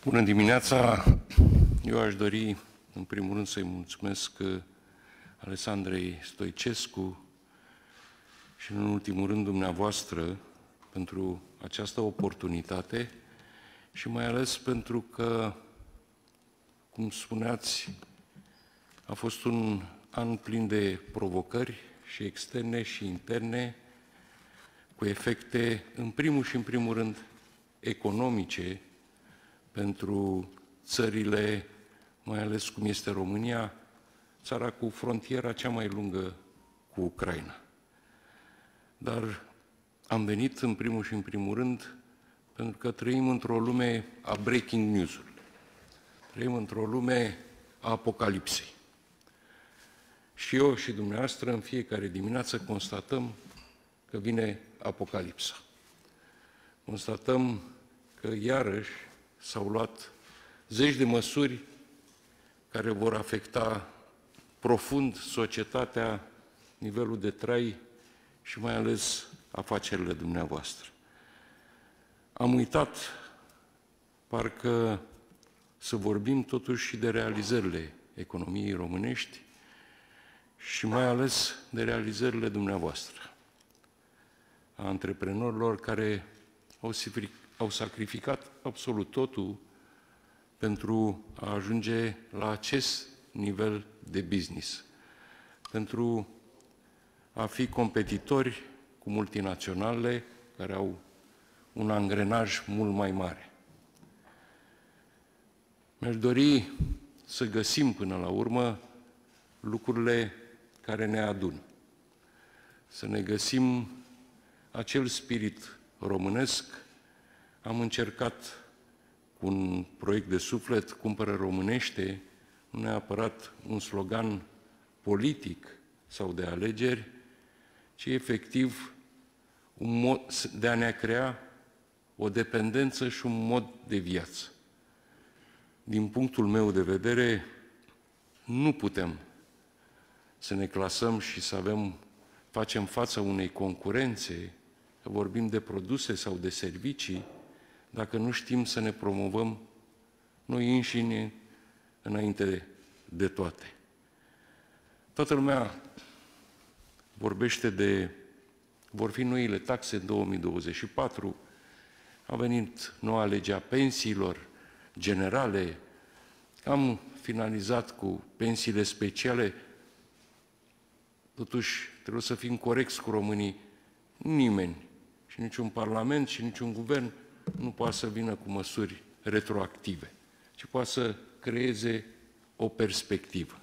Bună dimineața! Eu aș dori, în primul rând, să-i mulțumesc Alexandrei Stoicescu și, în ultimul rând, dumneavoastră pentru această oportunitate și mai ales pentru că, cum spuneați, a fost un an plin de provocări și externe și interne, cu efecte, în primul și în primul rând, economice, pentru țările, mai ales cum este România, țara cu frontiera cea mai lungă cu Ucraina. Dar am venit în primul și în primul rând pentru că trăim într-o lume a breaking news-ului. Trăim într-o lume a apocalipsei. Și eu și dumneavoastră în fiecare dimineață constatăm că vine apocalipsa. Constatăm că iarăși s-au luat zeci de măsuri care vor afecta profund societatea, nivelul de trai și mai ales afacerile dumneavoastră. Am uitat, parcă, să vorbim totuși și de realizările economiei românești și mai ales de realizările dumneavoastră, a antreprenorilor care au sacrificat absolut totul pentru a ajunge la acest nivel de business, pentru a fi competitori cu multinaționale care au un angrenaj mult mai mare. Mi-aș dori să găsim până la urmă lucrurile care ne adună, să ne găsim acel spirit românesc. Am încercat cu un proiect de suflet, Cumpără Românește, nu neapărat un slogan politic sau de alegeri, ci efectiv un mod de a ne crea o dependență și un mod de viață. Din punctul meu de vedere, nu putem să ne clasăm și să facem față unei concurențe, că vorbim de produse sau de servicii, dacă nu știm să ne promovăm noi înșine înainte de toate. Toată lumea vorbește de vor fi noile taxe în 2024, a venit noua lege a pensiilor generale, am finalizat cu pensiile speciale. Totuși, trebuie să fim corecți cu românii. Nimeni, și niciun parlament, și niciun guvern, nu poate să vină cu măsuri retroactive, ci poate să creeze o perspectivă.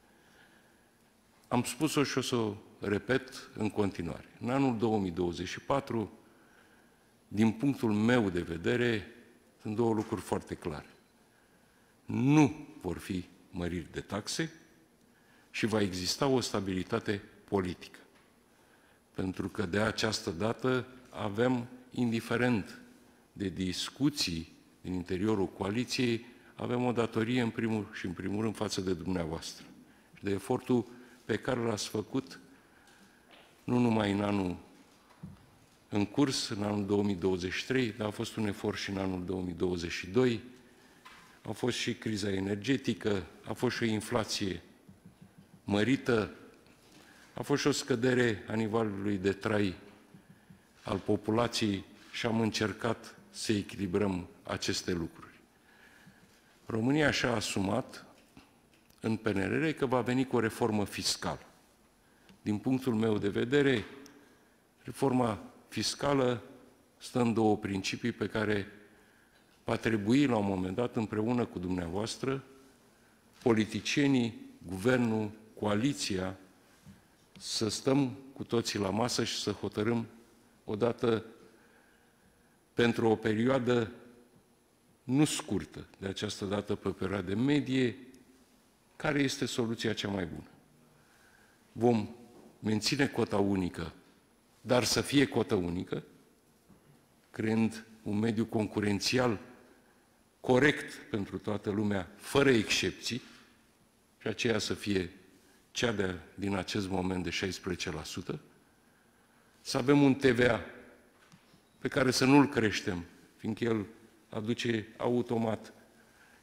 Am spus-o și o să o repet în continuare. În anul 2024, din punctul meu de vedere, sunt două lucruri foarte clare. Nu vor fi măriri de taxe și va exista o stabilitate politică. Pentru că de această dată avem, indiferent de discuții din interiorul coaliției, avem o datorie în primul și în primul rând față de dumneavoastră. Și de efortul pe care l-ați făcut nu numai în anul în curs, în anul 2023, dar a fost un efort și în anul 2022, a fost și criza energetică, a fost și o inflație mărită, a fost și o scădere a nivelului de trai al populației și am încercat să echilibrăm aceste lucruri. România și-a asumat în PNRR că va veni cu o reformă fiscală. Din punctul meu de vedere, reforma fiscală stă în două principii pe care va trebui la un moment dat, împreună cu dumneavoastră, politicienii, guvernul, coaliția, să stăm cu toții la masă și să hotărâm odată pentru o perioadă nu scurtă, de această dată pe o perioadă medie, care este soluția cea mai bună. Vom menține cota unică, dar să fie cotă unică, creând un mediu concurențial corect pentru toată lumea, fără excepții, și aceea să fie cea din acest moment de 16%, să avem un TVA pe care să nu-l creștem, fiindcă el aduce automat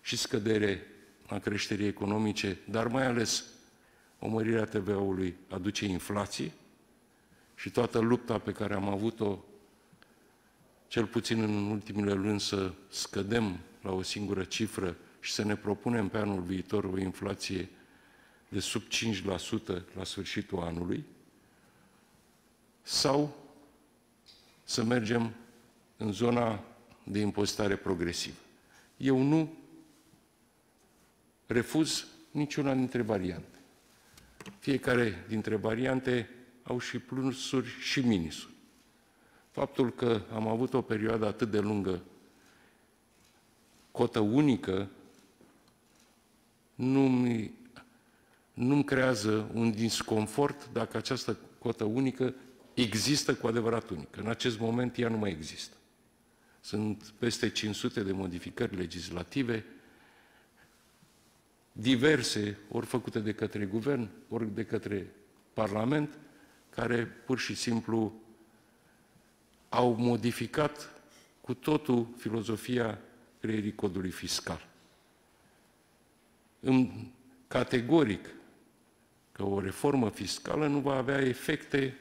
și scădere a creșterii economice, dar mai ales o mărire a TVA-ului aduce inflație și toată lupta pe care am avut-o, cel puțin în ultimele luni, să scădem la o singură cifră și să ne propunem pe anul viitor o inflație de sub 5% la sfârșitul anului, sau să mergem în zona de impozitare progresivă. Eu nu refuz niciuna dintre variante. Fiecare dintre variante au și plusuri și minusuri. Faptul că am avut o perioadă atât de lungă cotă unică nu-mi creează un disconfort dacă această cotă unică există cu adevărat unică. În acest moment ea nu mai există. Sunt peste 500 de modificări legislative, diverse, ori făcute de către guvern, ori de către Parlament, care pur și simplu au modificat cu totul filozofia creierii codului fiscal. Categoric că o reformă fiscală nu va avea efecte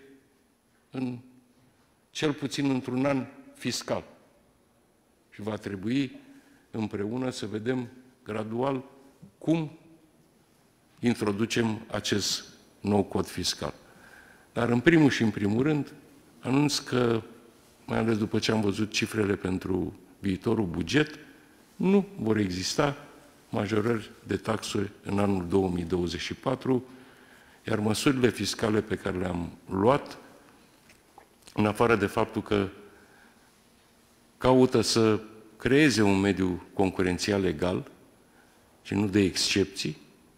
cel puțin într-un an fiscal. Și va trebui împreună să vedem gradual cum introducem acest nou cod fiscal. Dar în primul și în primul rând anunț că, mai ales după ce am văzut cifrele pentru viitorul buget, nu vor exista majorări de taxe în anul 2024, iar măsurile fiscale pe care le-am luat, în afară de faptul că caută să creeze un mediu concurențial egal și nu de excepții,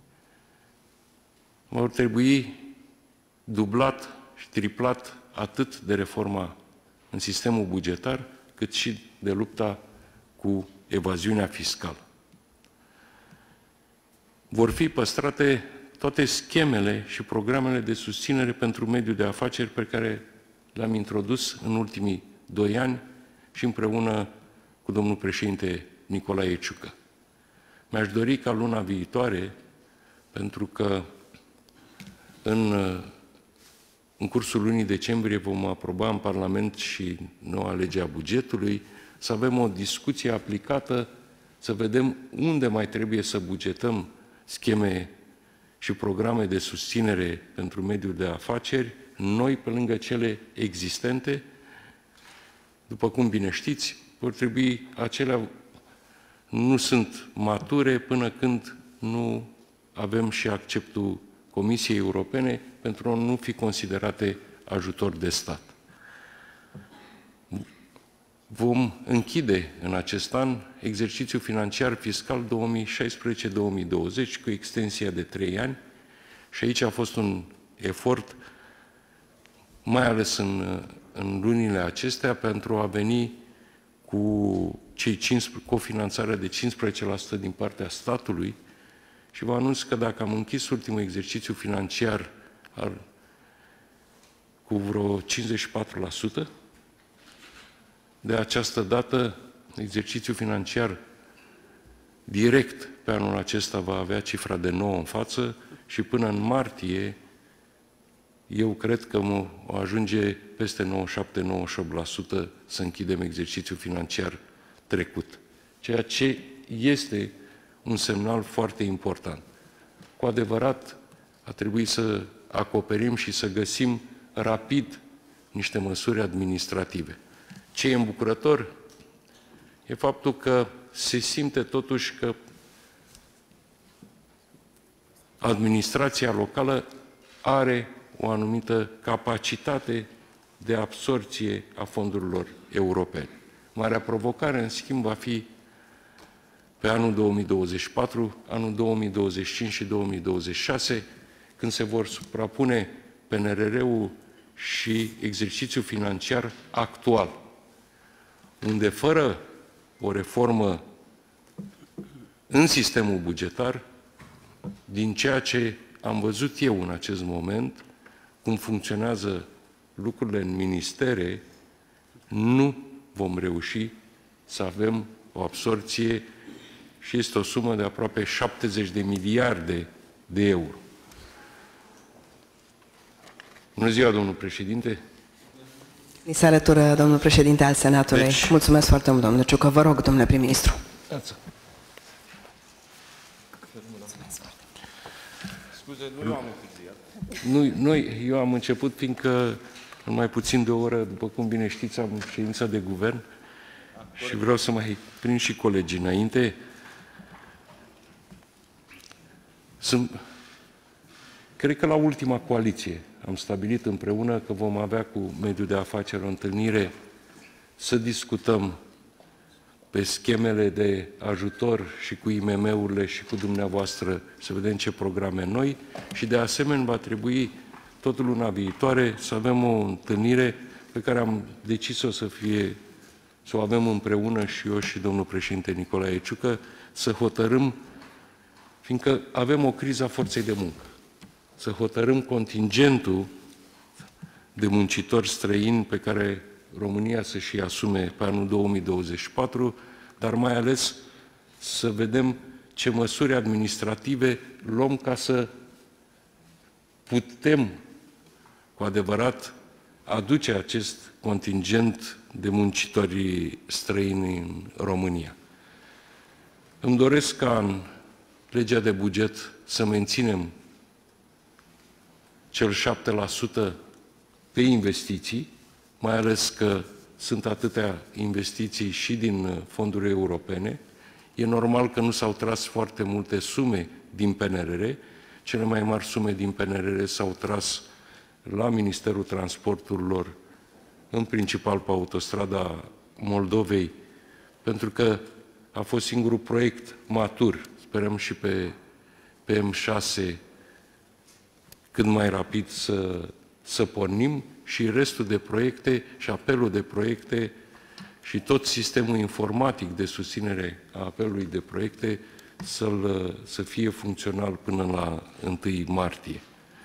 vor trebui dublat și triplat atât de reforma în sistemul bugetar, cât și de lupta cu evaziunea fiscală. Vor fi păstrate toate schemele și programele de susținere pentru mediul de afaceri pe care le-am introdus în ultimii 2 ani și împreună cu domnul președinte Nicolae Ciucă. Mi-aș dori ca luna viitoare, pentru că în cursul lunii decembrie vom aproba în Parlament și noua lege a bugetului, să avem o discuție aplicată, să vedem unde mai trebuie să bugetăm scheme și programe de susținere pentru mediul de afaceri, noi pe lângă cele existente. După cum bine știți, vor trebui acelea, nu sunt mature până când nu avem și acceptul Comisiei Europene pentru a nu fi considerate ajutor de stat. Vom închide în acest an exercițiul financiar fiscal 2016-2020 cu extensia de 3 ani și aici a fost un efort, mai ales în lunile acestea, pentru a veni cu cofinanțarea de 15% din partea statului și vă anunț că dacă am închis ultimul exercițiu financiar cu vreo 54%, de această dată exercițiul financiar direct pe anul acesta va avea cifra de 9 în față și până în martie eu cred că o ajunge peste 97-98% să închidem exercițiul financiar trecut. Ceea ce este un semnal foarte important. Cu adevărat, a trebuit să acoperim și să găsim rapid niște măsuri administrative. Ce e îmbucurător e faptul că se simte totuși că administrația locală are o anumită capacitate de absorție a fondurilor europene. Marea provocare, în schimb, va fi pe anul 2024, anul 2025 și 2026, când se vor suprapune PNRR-ul și exercițiul financiar actual, unde fără o reformă în sistemul bugetar, din ceea ce am văzut eu în acest moment, cum funcționează lucrurile în ministere, nu vom reuși să avem o absorție și este o sumă de aproape 70 de miliarde de euro. Bună ziua, domnul președinte! Ni se alătură domnul președinte al Senatului. Mulțumesc foarte mult, domnule Ciucă. Vă rog, domnule prim-ministru. Scuze, nu am întârziat. Eu am început, fiindcă în mai puțin de o oră, după cum bine știți, am ședința de guvern și vreau să mai prind și colegii înainte. Cred că la ultima coaliție am stabilit împreună că vom avea cu mediul de afaceri o întâlnire să discutăm pe schemele de ajutor și cu IMM-urile și cu dumneavoastră să vedem ce programe noi și de asemenea va trebui tot luna viitoare să avem o întâlnire pe care am decis-o să o avem împreună și eu și domnul președinte Nicolae Ciucă, să hotărâm, fiindcă avem o criză a forței de muncă, să hotărâm contingentul de muncitori străini pe care România să-și asume pe anul 2024, dar mai ales să vedem ce măsuri administrative luăm ca să putem cu adevărat aduce acest contingent de muncitori străini în România. Îmi doresc ca în legea de buget să menținem cel 7% pe investiții, mai ales că sunt atâtea investiții și din fonduri europene. E normal că nu s-au tras foarte multe sume din PNRR. Cele mai mari sume din PNRR s-au tras la Ministerul Transporturilor, în principal pe autostrada Moldovei, pentru că a fost singurul proiect matur. Sperăm și pe M6 cât mai rapid să pornim și restul de proiecte și apelul de proiecte și tot sistemul informatic de susținere a apelului de proiecte să fie funcțional până la 1 martie.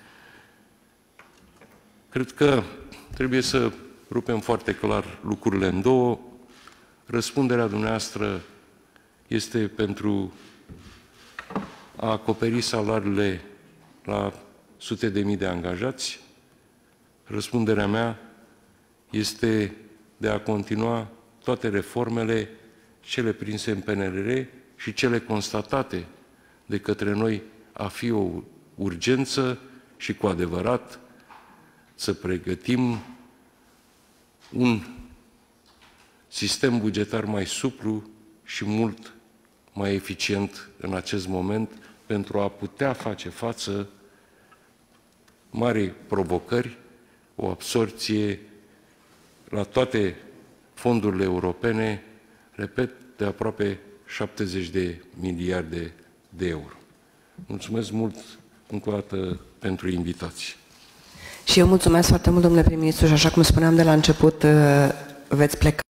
Cred că trebuie să rupem foarte clar lucrurile în două. Răspunderea dumneavoastră este pentru a acoperi salariile la sute de mii de angajați. Răspunderea mea este de a continua toate reformele, cele prinse în PNRR și cele constatate de către noi a fi o urgență și cu adevărat să pregătim un sistem bugetar mai suplu și mult mai eficient în acest moment pentru a putea face față marii provocări, o absorție la toate fondurile europene, repet, de aproape 70 de miliarde de euro. Mulțumesc mult încă o dată pentru invitație. Și eu mulțumesc foarte mult, domnule prim-ministru, și așa cum spuneam de la început, veți pleca